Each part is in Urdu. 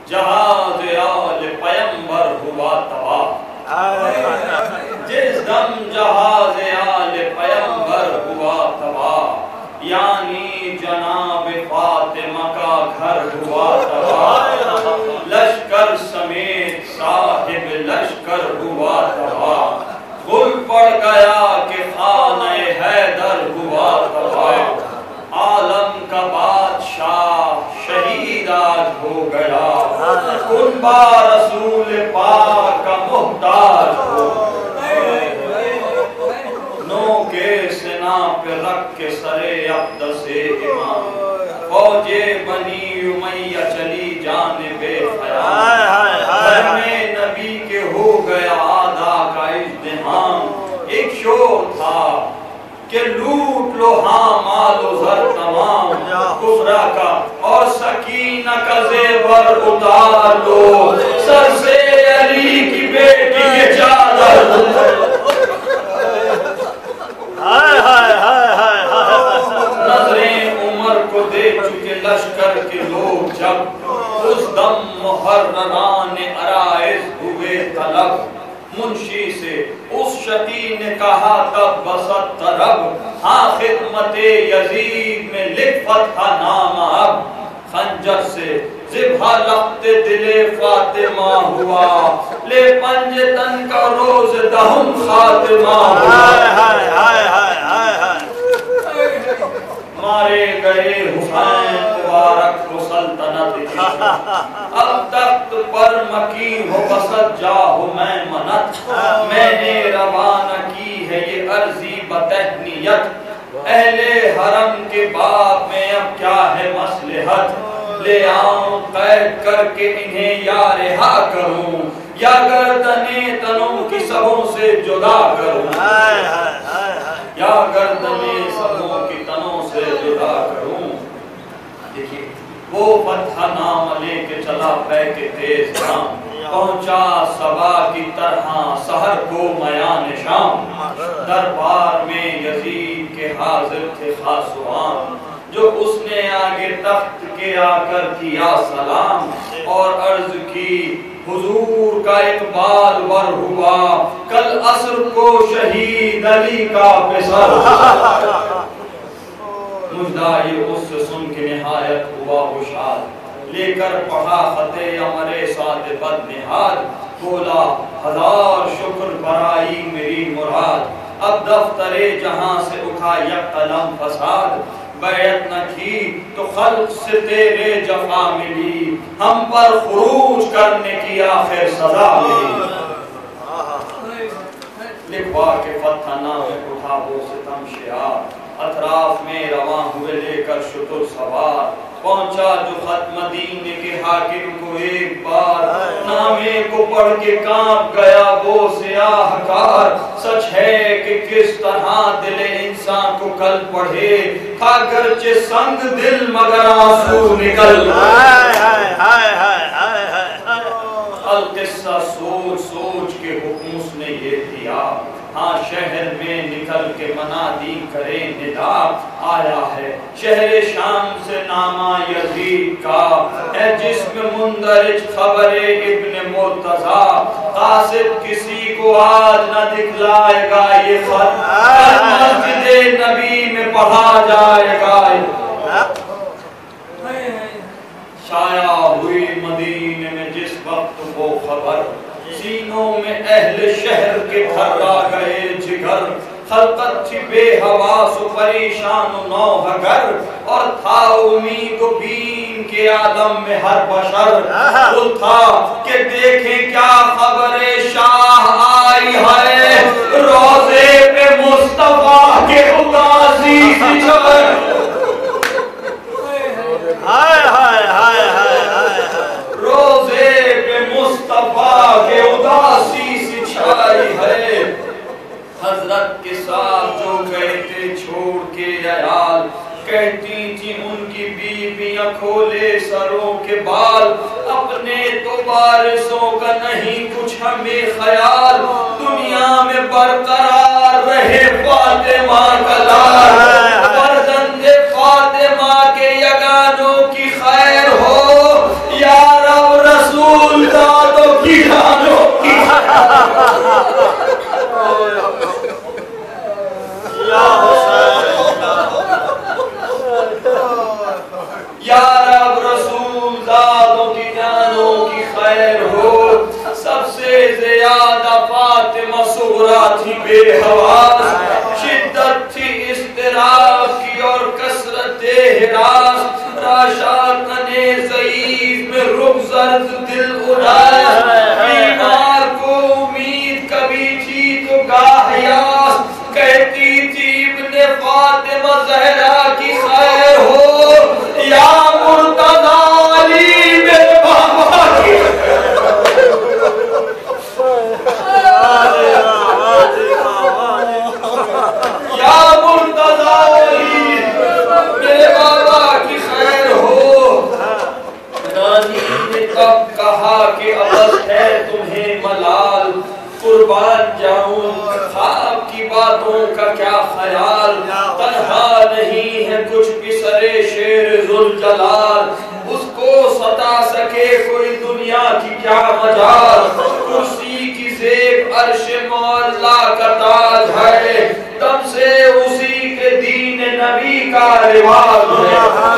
جہاز آل پیمبر ہوا تباہ، جس دم جہاز آل پیمبر ہوا تباہ، یعنی جناب فاطمہ کا گھر ہوا تباہ، لشکر سمیت صاحب لشکر ہوا تباہ، گل پڑ گیا کہ خانہ حیدر ہوا تباہ، عالم کا بادشاہ شہید آج ہو گیا، کنبہ رسول پاک کا محتاج ہو نو کے سنا پہ رکھ کے سرے عبدس امام، فوج بنی امیہ چلی جانب خیام، گھر میں نبی کے ہو گیا آدھا کا ازدحام، ایک شور تھا کہ لوٹ لو ہاں مال و زر تمام، کفرہ کا اور سکینہ کا زیور اتار لو، سر سے علی کی بیٹی کے چادر نظریں عمر کو دے چکے لشکر کے لوگ، جب اس دم محرران عرائض ہوئے طلب، منشی سے اس شقی نے کہا تب بسط طرب، ہاں خدمت یزید میں لکھ فتح نام اب، خنجر سے ذبح لخت دل فاطمہ ہوا، لے پنج تن کا روز دہم خاتمہ ہوا، مارے گئے حسین مبارک کو سلطنت کی، اب تخت پر مکین ہو بسط جاہو میں منت، میں نے روانہ کی ہے یہ عرضی بتہنیت، اہل حرم کے باب میں اب کیا ہے مصلحت، لے آؤں قید کر کے انہیں یا رہا کروں، یا گردنیں تنوں کی سبوں سے جدا کروں، یا گردنیں سبوں کی تنوں سے جدا کروں۔ دیکھیے وہ فتح نام لے کے چلا پہ کے تیز نام، پہنچا صبا کی طرح سحر کو میان شام، دربار میں یزید کے حاضر تھے خاص و عام، جو اس نے آگے تخت کے آ کر کیا سلام، اور عرض کی حضور کا اقبال ور ہوا، کل عصر کو شہید علی کا پسر، مجدہ یہ اس سے سن کے نہایت ہوا ہوشیار، لے کر پڑھا خط امر سعد بد نہاد، بولا ہزار شکر برائی میری مراد، اب دفتر جہاں سے اٹھا یک قلم فساد، بیعت نہ کی تو خلق سے تیرے جفا ملی، ہم پر خروج کرنے کی آخر سزا ملی، لکھوا کے فتح نامے اٹھا وہ ستم شعار، اطراف میں رواں ہوئے لے کر شتر سوار، پہنچا جو خط مدینے کے حاکم کو ایک بار، نامے کو پڑھ کے کانپ گیا وہ سیاہ کار، سچ ہے کہ کس طرح دل انسان کو کل پڑھے، تھا گرچہ سنگ دل مگر آنسو نکل، القصہ سوچ سوچ کے حکم اس نے یہ دیا، ہاں شہر میں نکل کے منادی کرے ندا، آیا ہے شہر شام سے نامہ یزید کا، ہے جس میں مندرج خبر ابن مرتضیٰ، قاصد کسی کو آج نہ دکھلائے گا یہ خط، مسجد نبی میں پڑھا جائے گا، شائع ہوئی مدینے میں جس وقت وہ خبر، سینوں میں اہل شہر کے تھرا گئے جگر، خلقت تھی بے حواس و پریشان و نوح گر، اور تھا امید و بین کے عالم میں ہر بشر، وہ تھا کہ دیکھیں کیا خبر شاہ آئی ہے، روزے پہ مصطفیٰ کے اداسی سی چھر، روزے پہ مصطفیٰ کے اداسی سی چھائی ہے، حضرت کے ساتھ جو گئے تھے چھوڑ کے عیال، کہتی تھی ان کی بیویاں کھولے سروں کے بال، اپنے تو وارثوں کا نہیں کچھ ہمیں خیال، دنیا میں برقرار رہے فاطمہ کا لال، فرزند فاطمہ کے یگانوں کی خیر ہو، یا رب رسول خیر ہو. سب سے زیادہ فاطمہ صغرا تھی بے حواس، شدت تھی اضطراب کی اور کثرت ہراس، راشاقن ضعیف میں رخ زرد دل اداس، بیمار کو امید کبھی تھی تو گاہ یاس، کہتی تھی ابن فاطمہ زہرا کی خیر ہو، یا مرتضی علی میرے بابا کی یا مرتضی علی میرے بابا کی خیر ہو. نانی نے تب کہا کہ عبث ہے تمہیں ملال، قربان جاؤں خواب کی باتوں کا کیا خیال، تنہا نہیں ہے کچھ پسر شیر ذوالجلال، اس کو ستا سکے کوئی دنیا کی کیا مجال، کرسی کی زیب عرش معلا کا تاج ہے، تب سے اسی کے دین نبی کا رواج ہے.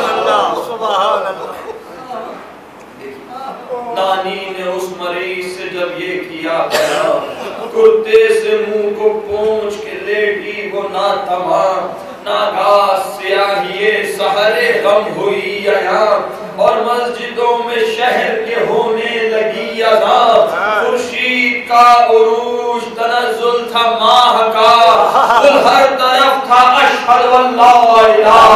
نانی نے اس مریض سے جب یہ کیا کرا، کرتے سے منہ کو پونچھ کے لیٹی وہ ناتمام، ناگاہ سیاہی سحر غم ہوئی عیاں، اور مسجدوں میں شہر کے ہونے لگی اذان، خورشید کا عروج تنزل تھا ماہ کا، کل ہر طرف تھا اشہد واللہ الہ.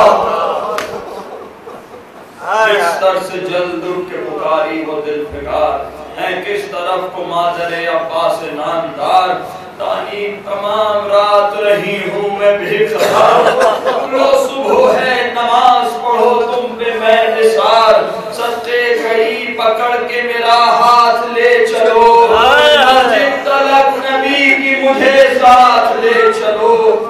بستر سے جلد اٹھ کے پکاری وہ دل فگار، ہے کس طرف کو مادر عباس نامدار، تانی تمام رات رہی ہوں میں بے قرار، لو صبح ہے نماز پڑھو تم پہ میں نثار، صدقے گھڑی پکڑ کے میرا ہاتھ لے چلو، مسجد تلک نبی کی مجھے ساتھ لے چلو.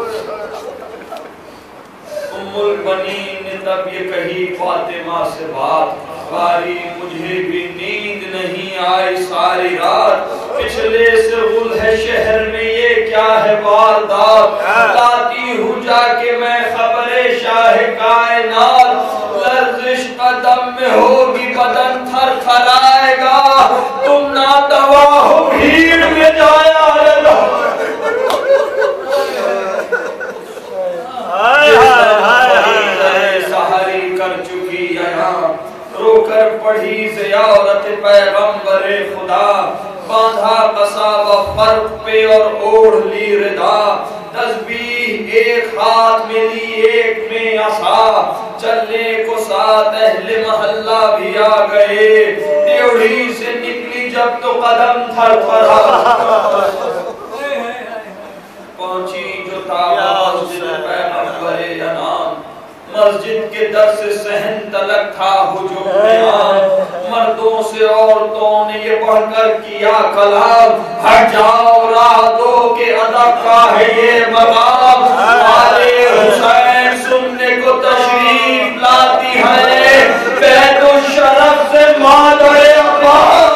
ام البنین نے تب یہ کہی فاطمہ سے بات، باری مجھے بھی نیند نہیں آئی ساری رات، پچھلے سے غل ہے شہر میں یہ کیا ہے واردات، لاتی ہوں جا کے میں خبر شاہ کائنات، لرزش قدم میں ہوگی بدن تھر تھرائے گا، تم ناتوا ہو بھیڑ میں جایا لو. سہری کر چکی یہاں، رو کر پڑھی زیارت پیغمبر خدا، باندھا قصاب فرق پہ اور اوڑھ لی ردا، تسبیح ایک ہاتھ میں لی ایک میں عصا، چلنے کو ساتھ اہل محلہ بھی آ گئے، ڈیوڑی سے نکلی جب تو قدم تھر تھرا، پہنچی جو مسجد پیغمبر انام، مسجد کے در سے صحن تلک تھا ہجوم عام، مردوں سے عورتوں نے یہ پڑھ کر کیا کلام، ہٹ جاؤ راہ دو کہ ادب کا ہے یہ مقام، آلِ حسین سننے کو تشریف لاتی ہے، بیت الشرف سے مادر عباس.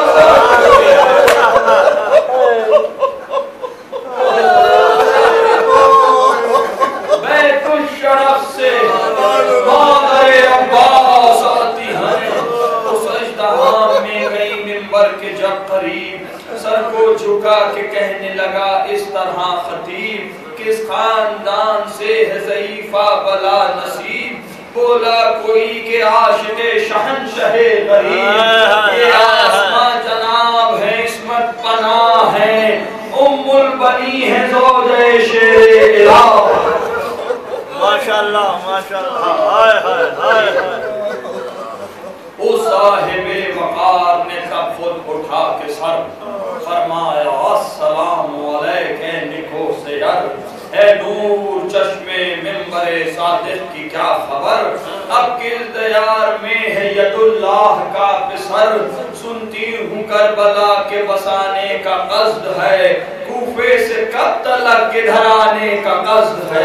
کے جب قریب سر کو جھکا کے کہنے لگا اس طرح خطیب، کس خاندان سے ہے ضعیفہ بلا نصیب، بولا کوئی کہ عاشق شہنشہ غریب، یہ آسماں جناب ہے عصمت پناہ ہے، ام البنی ہے زوجہ شیر الہ. ماشاءاللہ ماشاءاللہ، ہائے ہائے ہائے ہائے. اس صاحب وقار نے تب خود اٹھا کے سر فرمایا السلام علیکہ نکو سیر، اے نور چشمے ممبر صادق کی کیا خبر، اب کس دیار میں ہے ید اللہ کا پسر، سنتی ہوں کربلا کے بسانے کا قصد ہے، کوفے سے کب تلک کدھر آنے کا قصد ہے.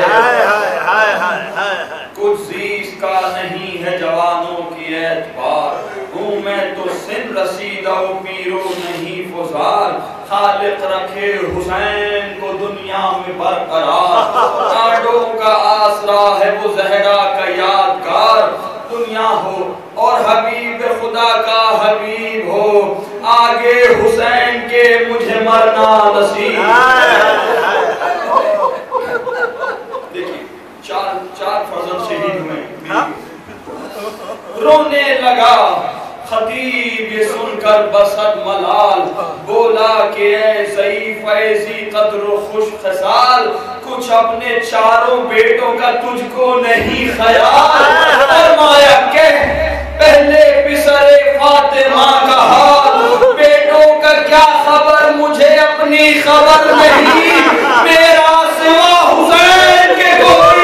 کچھ زیز کا نہیں ہے جوانوں کی اعتبار، ہوں میں تو سن رسیدہ و پیرو نہیں فزار، خالق رکھے حسین کو دنیا میں برقرار، کانڈوں کا آسرا ہے وہ زہرا کا یادگار، دنیا ہو اور حبیب خدا کا حبیب ہو، آگے حسین کے مجھے مرنا نصیب. دیکھیں چار فرزند شہید ہوئے. رونے لگا خطیب یہ سن کر بسد ملال, بولا کہ اے ضعیف ایسی قدر و خوش خصال, کچھ اپنے چاروں بیٹوں کا تجھ کو نہیں خیال. فرمایا کہ پہلے پسر فاطمہ کا حال, بیٹوں کا کیا خبر مجھے اپنی خبر نہیں, میرا سوا حسین کے کوئی.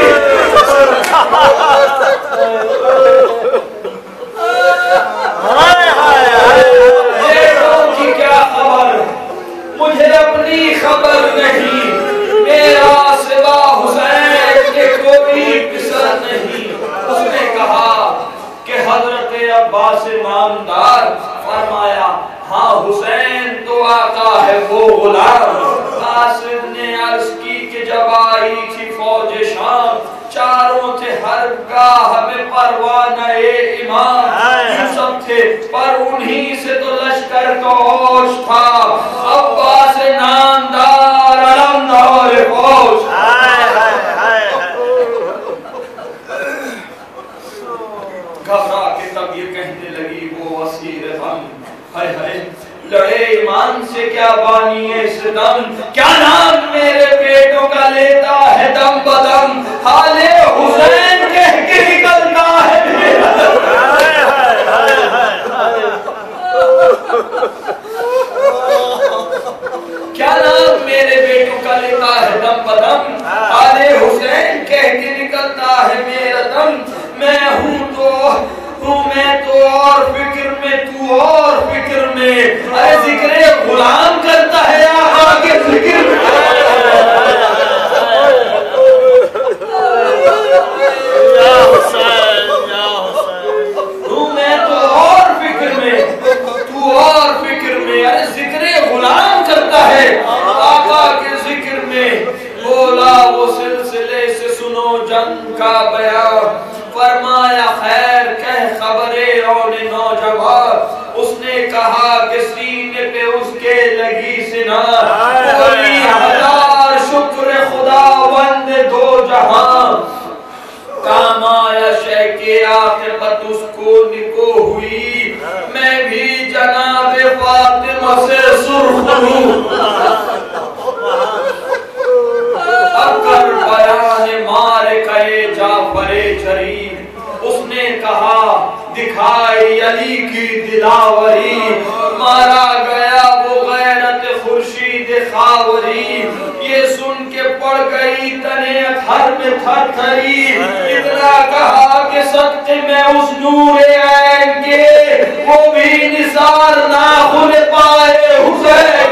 بیٹوں کی کیا خبر مجھے اپنی خبر نہیں, میرا سوا حسین کے کوئی پسر نہیں. اس نے کہا کہ حضرت عباس نامدار, فرمایا ہاں حسین تو آقا ہے وہ غلام. قاصد نے عرض کی کہ جب آئی تھی فوج شام, چاروں تھے ہر گاہ میں پروانہ امام. یوسف تھے پر انہی سے تو لشکر کا ہوش تھا, عباس نامدار علمدار فوج. گھبرا کے تب یہ کہنے لگی وہ اسیر غم, ہائے ہائے لڑے ایمان سے کیا بانی ستم, کیا نام میرے بیٹوں کا لیتا ہے دم بدم, حال حسین کہہ کے نکلتا ہے میرا دم. کیا نام میرے بیٹوں کا لیتا ہے دم بدم, حال حسین کہہ کے نکلتا ہے میرا دم. میں ہوں میں تو اور فکر میں تو اور فکر میں, اے ذکر غلام کرتا ہے آقا کے ذکر میں. میں تو اور فکر میں تو اور فکر میں, اے ذکر غلام کرتا ہے آقا کے ذکر میں. بولا وہ سلسلے سے سنو جنگ کا بیان, فرمایا خیر کہہ خبرے اور نوجوان. اس نے کہا کہ سینے پہ اس کے لگی سنا, بولی ہزار شکر خدا وند دو جہاں, کام آیا شے کے عاقبت اس کو نکو ہوئی. میں بھی جناب فاطمہ سے سرخ ہوں. اب کر بیان مار کہے جعفر شریف, اس نے کہا دکھائی علی کی دلاوری, مارا گیا وہ غیرت خورشید خاوری. یہ سن کے پڑ گئی تنے اتھر میں تھر تھری, اتنا کہا کہ صدقے میں اس نور عین کے وہ بھی نثار ناخن پائے حسین.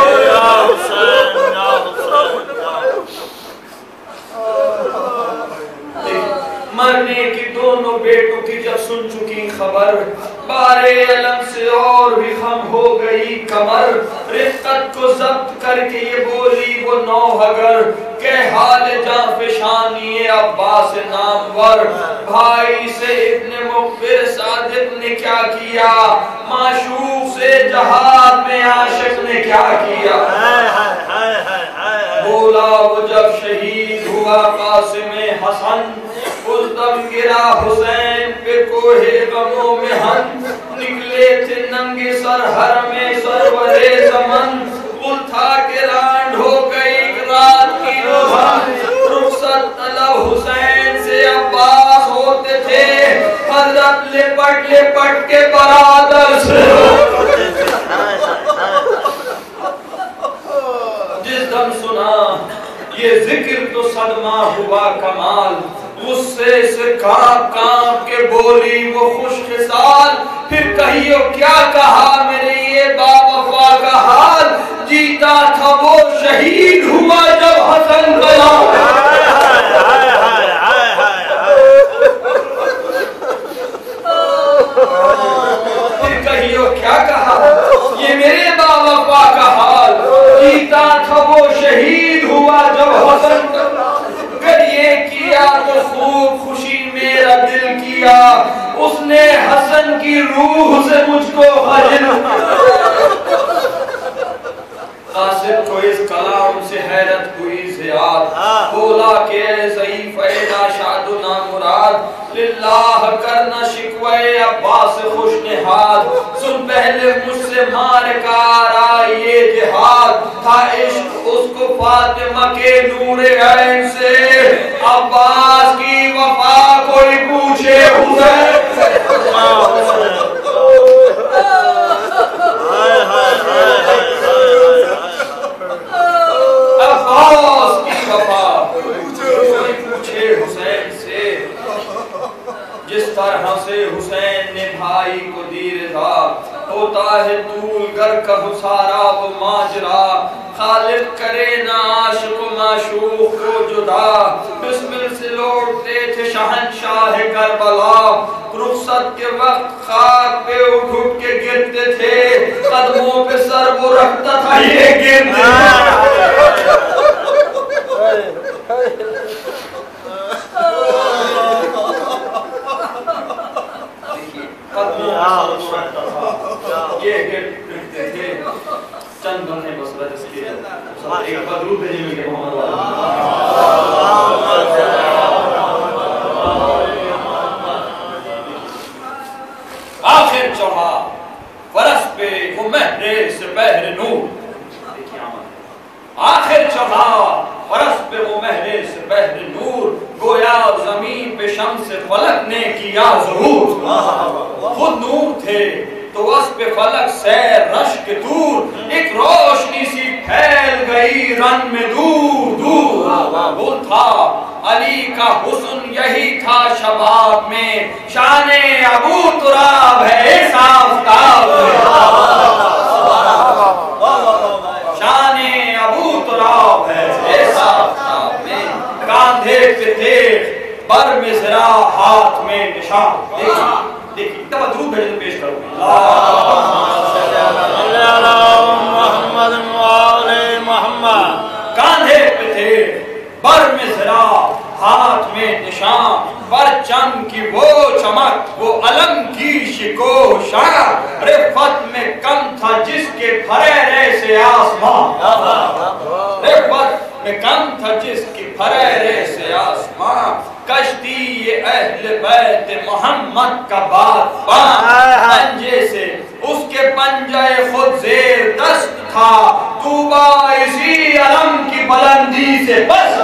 مرنے کی دونوں بیٹوں کی جب سن چکی خبر, بارے علم سے اور بھی خم ہو گئی کمر. رفقت کو ضبط کر کے یہ بولی وہ نوحگر, کہ حال جاں فشانی عباس نامور. بھائی سے ابن مغفر صادق نے کیا کیا, معشوق سے جہاد میں عاشق نے کیا کیا. بولا وہ جب شہید ہوا قاسم حسن, اس دم گرا حسین پہ کوہ غموں میں ہن. نکلے تھے ننگے سر حرم سرور زمن, قل تھا کہ رانڈ ہو گئی رات کی روزن. رخصت طلب حسین سے عباس ہوتے تھے, حضرت لپٹ لپٹ کے برادر سے. جس دم سنا یہ ذکر تو صدمہ ہوا کمال, غصے سے کانپ کانپ کے بولی وہ خوش خصال. پھر کہیو کیا کہا میرے یہ باوفا کا حال, جیتا تھا وہ شہید ہوا جب حسن گیا. پھر کہیو کیا کہا یہ میرے باوفا کا حال, جیتا تھا وہ شہید ہوا جب حسن گیا. اگر یہ کیا تو خوب خوشی میرا دل کیا, اس نے حسن کی روح سے مجھ کو خجل کہ اے ضعیف اے ناشاد و نامراد للہ کرنا شکوے عباس خوش نہاد سن پہلے مجھ سے مار کار آئیے جہاد تھا عشق اس کو فاطمہ کے نور عین سے عباس کی وفا کوئی پوچھے حسین سے عباس کی وفا کوئی پوچھے حسین سے جس طرح سے حسین نے بھائی کو دی رضا ہوتا ہے طول گر کا سارا وہ ماجرا خالق کرے نہ عاشق و معشوق کو جدا بسمل سے لوٹتے تھے شہنشاہ کربلا رخصت کے وقت خاک پہ اٹھ اٹھ کے گرتے تھے قدموں پہ سر وہ رکھتا تھا یہ گرتے یہ گرتے تھے چند بندے بسرت اس کے ایک بدرود بھیجے مل کے محمد آخر چڑھا فرس پہ وہ مہر سپہر نور آخر چڑھا فرس پہ وہ مہر سپہر نور گویا زمین پہ شمس فلک نے کیا ظہور خود نور تھے تو اس پہ فلک سیر رشک دور ایک روشنی سی پھیل گئی رن میں دور دور وہ تھا علی کا حسن یہی تھا شباب میں شان ابو تراب ہے اس آفتاب شان ابو تراب ہے اس آفتاب میں کاندھے پہ تھے بر مزرا ہاتھ میں نشان دیکھیں تب درود بھیجے پیش کرو محمد وآل محمد کاندھے پہ تھے بر مزرا ہاتھ میں نشان پرچم کی وہ چمک وہ علم کی شکوشاں رفت میں کم تھا جس کے پھریرے سے آسمان رفت میں کم تھا جس کی پھریرے سے آسمان کشتی اہل بیت محمد کا بات پنجے سے اس کے پنجے خود زیر دست تھا طوبہ اسی علم کی بلندی سے بس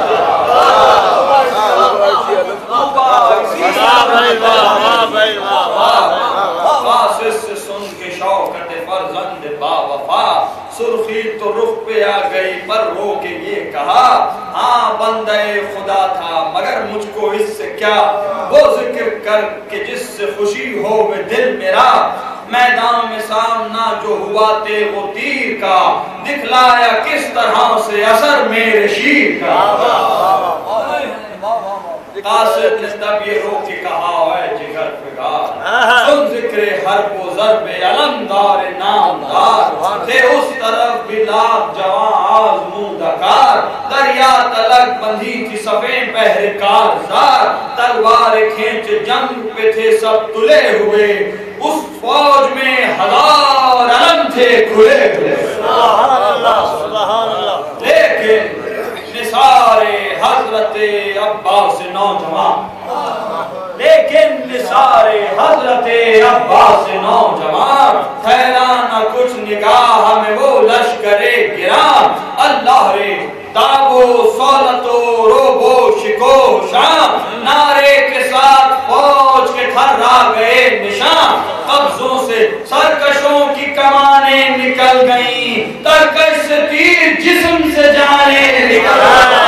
فاسس سے سن کے شوکت فرزند با وفا سرخی تو رخ پہ آ گئی پر رو کے یہ کہا ہاں بندہ خدا تھا مگر مجھ کو اس سے کیا وہ ذکر کر کہ جس سے خوشی ہو میں دل میرا میدان میں سامنا جو ہوا تیغ و تیر کا دکھلایا کس طرح سے اثر میرے شیر کا قاصد نے تب یہ رو کے کہا ہے جگر فگار سن ذکر حرب و ضرب علمدار نامدار تھے اس طرف بھی لاکھ جوان آزمودکار دریا تلک بندھی تھی صفیں پہرکار زار تلوار کھینچ جنگ پہ تھے سب تلے ہوئے اس فوج میں ہزار علم تھے کھلے ہوئے سبحان اللہ سبحان اللہ لیکن نثار حضرت عباس نوجوان لیکن نثار حضرت عباس نوجوان پھیلا نہ کچھ نگاہ میں وہ لشکر گران اللہ رے تابو سولتو روبو شکو شام نعرے کے ساتھ فوج کے تھرا گئے نشان قبضوں سے سرکشوں کی کمانیں نکل گئیں ترکش سے تیر جسم سے جانے نکل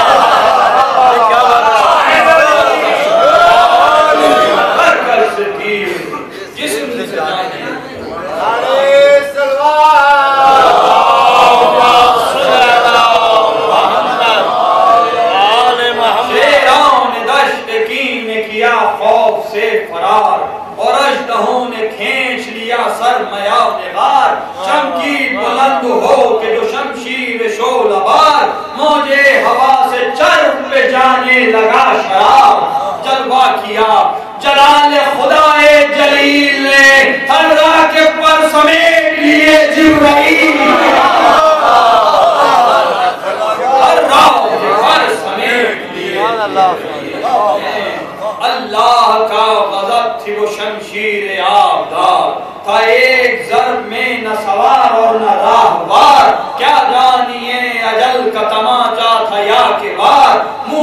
ترکش سے تیر جسم سے جانے خوف سے فرار اور اژدہوں نے کھینچ لیا سرمایہ نگار چمکی بلند ہو کے جو شمشیر شعلہ بار موجے ہوا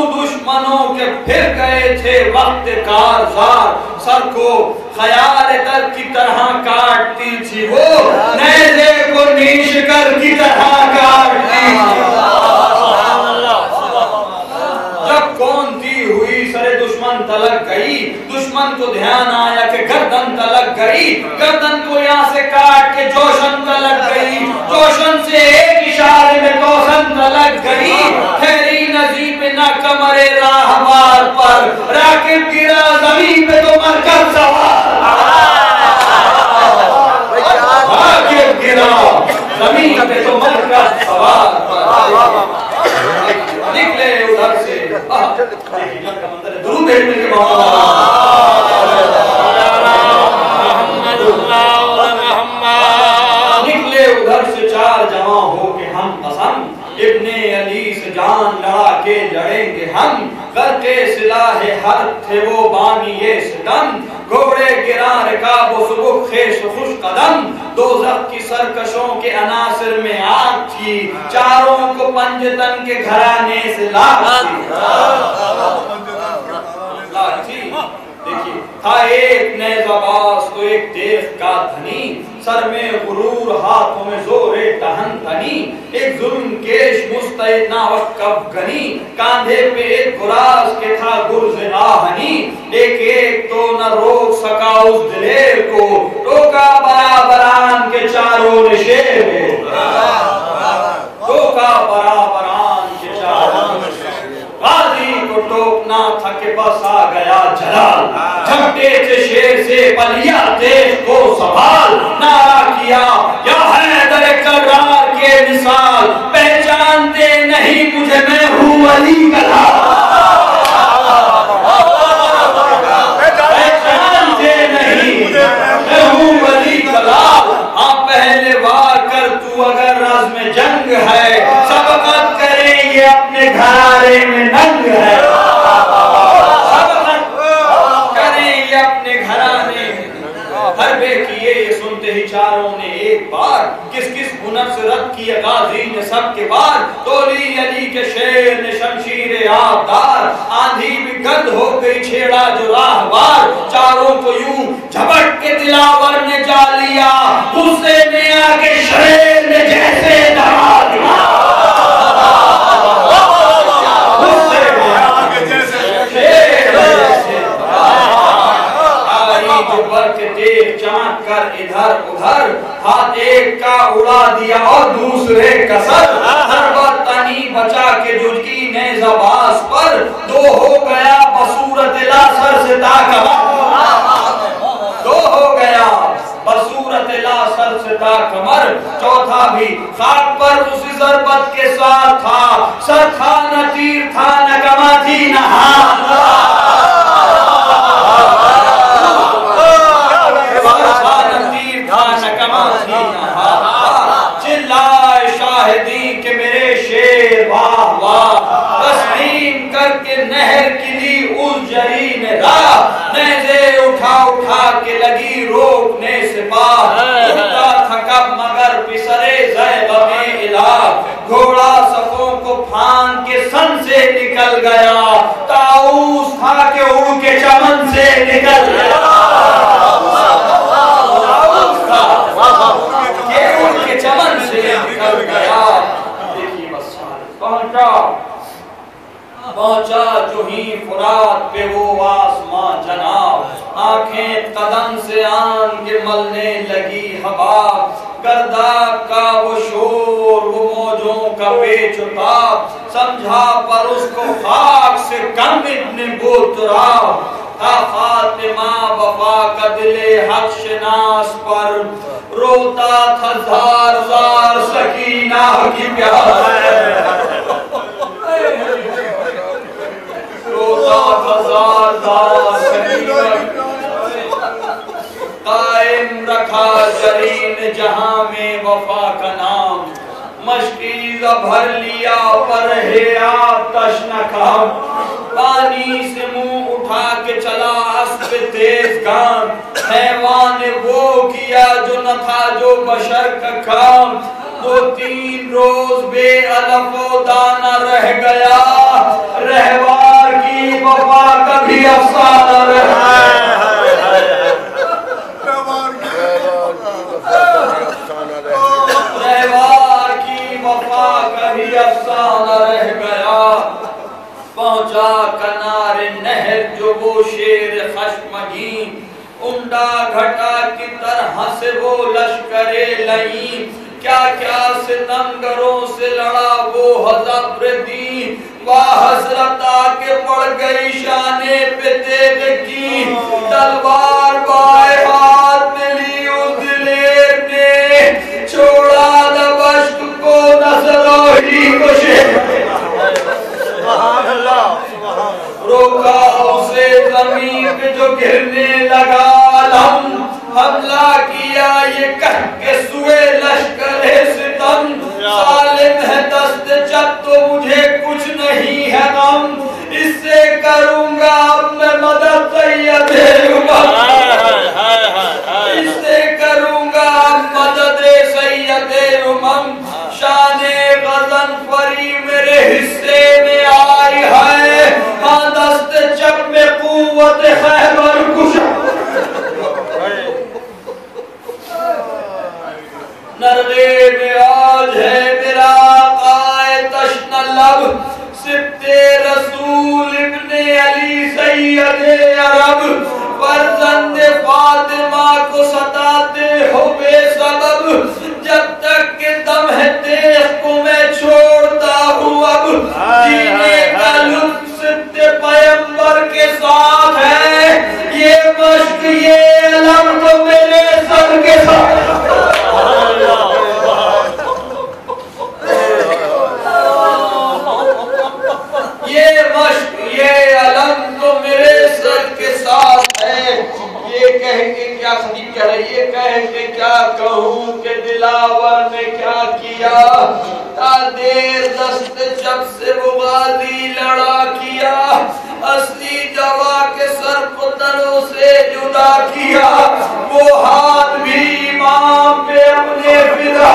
दुश्मनों के फिर गए थे वक्त कारज़ार, सर को खयाल दर की तरह काटती थी वो, नेज़े को नीशकर की तरह काटती थी। जब कौन दी हुई सरे दुश्मन तलक गई, दुश्मन को ध्यान आया कि गर्दन तलक गई, गर्दन को यहाँ से काट के जोशन तलक गई, जोशन से एक इशारे में तोसन तलक गई, ठहरी नजीब ना कमरे राहवार पर, राकिब गिरा जमीन पे तो मरकब सवार, राकिब गिरा जमीन पे तो मरकब सवार पर। निकले उधर से दुरूद भेजने के निकले उधर से चार जवां हो के हम कसम, इब्ने अली से जान लड़ा के लड़ेंगे हम, करके सिलाहे हर थे वो बानिए सितम, घोड़े गिरा रकाब सुबह खेश खुश कदम, दोज़ख की सरकशों के अनासिर में आग थी, चारों को पंजतन के घराने से लाग थी। देखिए था एक नेज़ाबाज तो एक देख का धनी, सर में गुरूर हाथों में जोरे तहन तनी, एक जुल्म केश मुस्तैद नावक कब गनी, कांधे पे एक गुराज के था गुर्ज आहनी, एक एक तो न रोक सका उस दिलेर को, टोका बराबरान के चारों ने शेर को, टोका बराबरान के चारों ने गाजी को टोकना था कि बस आ गया जलाल, झपटे थे शेर से बलिया तेज को सवाल, नारा किया या हैदर कर्रार के मिसाल, पहचानते नहीं मुझे मैं हूँ अली कलाल, पहचानते नहीं मैं हूँ अली कलाल, हाँ पहले वार कर तू अगर रज़ में जंग है, सबकत करेंगे अपने घराने में नंग है, सबकत करेंगे अपने घराने में। हरबे किए ये सुनते ही चारों ने एक बार, किस किस हुनर से रद किया गाजी ने सबके बार, तोली अली के शेर ने शमशीर आबदार, आंधी भी गर्द हो गई छेड़ा जो राहवार, चारों को यूं झपट के दिलावर ने जा लिया, गुस्से में आके शेर ने जैसे दबा दिया, गुस्से में आके जैसे शेर ने जैसे तेज चाँद कर इधर उधर, हाथ एक का उड़ा दिया और दूसरे का सर, तनी बचा के जुड़की नेज़ाबाज पर, दो हो गया बसूरत ला सर से ताकमर, दो हो गया बसूरत ला सर से ताकमर, चौथा भी खाक पर उसी ज़रबत के साथ था, सर था न तीर था न कमा थी न हाथ, चिल्लाए शाहिदी के मेरे शेर वाह वाह, तस्लीम करके नहर की ली उस जरी में राह, नेज़े उठा उठा के लगी रोकने से पार, उठता थका मगर पिसरे ज़ैग़ में इला, घोड़ा सफों को फान के सन से निकल गया, ताऊस था के उड़ के चमन से निकल गया, चमन से निकल गया। देखिए बस पहुंचा जो ही फुरात पे वो आसमां जनाब, आंखें कदम से आन के मलने लगी हवा, गर्दाब का वो शोर वो मौजों का बेचुताब, समझा पर उसको खाक से कम इब्ने बोतराब, था फातिमा वफा का दिले हक शनास पर, रोता था ज़ार ज़ार सकीना की प्यार, रोता था ज़ार ज़ार सकीना, कायम रखा जरीन जहां में वफा का नाम, मशकीज़ा भर लिया पर है आतश न काम, पानी से मुंह उठा के चला अस्प तेज गाम, हैवान ने वो किया जो न था जो बशर का काम, 2-3 रोज बे अलफ दाना रह गया, रहवा की वफा कभी अफसाना रहे। रहवार की वफा कभी अफसाना रह गया। पहुंचा किनारे नहर जो वो शेर खश्मगीन, उंडा घटा की तरह से वो लश्करे लईं। क्या क्या सितमगरों से लड़ा वो हज़ब्र दीन, वाह हसरता के पड़ गई शाने पे तेग की। तलवार बाएं हाथ में ली उस दिलेर ने, छोड़ा दबश्क को नसरोही को रोका उसे जमीन पे जो गिरने लगा। हमला किया ये कह के सुए लश्करे सितम, सालिम है दस्त जब तो मुझे कुछ नहीं है गम। इससे करूंगा अब मैं मदद सैयदे उमम, इससे करूंगा अब मदद सैयदे उमम। शाने गज़नफ़री मेरे हिस्से में आई है, हाँ दस्त जब में क़ुव्वत खैबर कुशा। नरगे में आज है मेरा आए तश्न लब, सिब्ते रसूल इब्ने अली सैयदे अरब। फर्जंदे फातिमा को सताते हो बेसबब, जब तक के दम है देख को मैं छोड़ता हूँ अब। जीने का लुत्फ़ सिब्ते पैगंबर के साथ है, ये मश्क ये अलम तो मेरे सर के साथ। ये मश्क ये अलम तो मेरे सर के साथ है। ये कह के क्या कह रही, ये कह के क्या कहूँ कि दिलावर ने क्या किया। देर दस्त जब से वो गाजी लड़ा किया, असली जवा के सर को तनों से जुदा किया। वो हाथ भी इमाम पे अपने फिदा,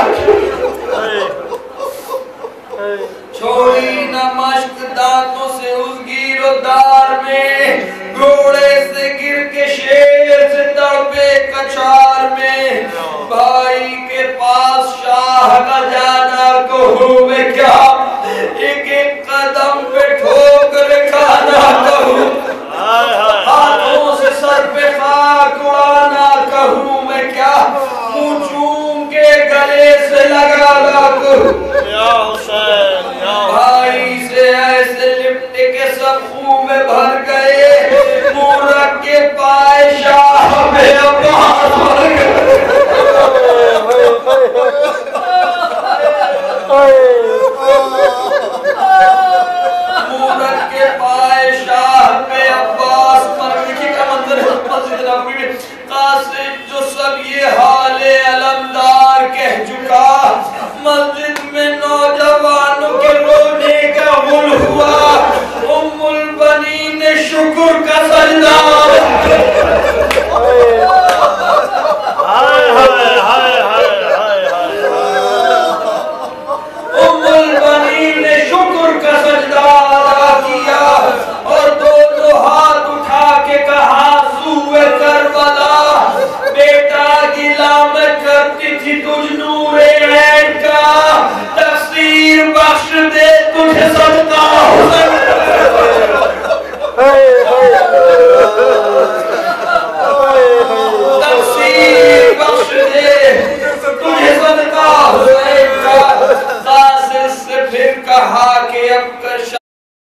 छोड़ी न मश्क दांतों से उस गिरोदार में। घोड़े से गिर के शेर से तड़पे कछार में। भाई के पास शाह का जाना कहूँ मैं क्या, एक एक कदम पे ठोकर खाना कहूँ। हाथों से सर पे खाक उड़ाना कहूँ मैं क्या, मुँह चूम के गले से लगाना कहूँ।